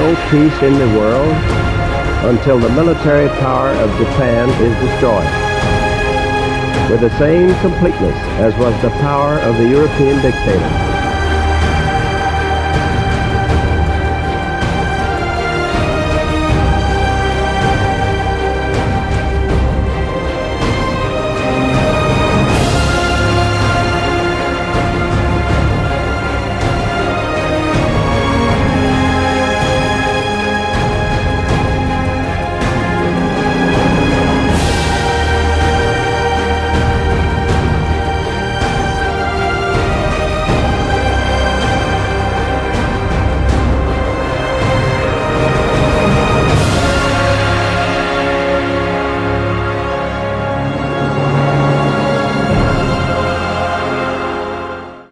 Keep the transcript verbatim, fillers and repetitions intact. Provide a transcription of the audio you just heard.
no peace in the world until the military power of Japan is destroyed, with the same completeness as was the power of the European dictator.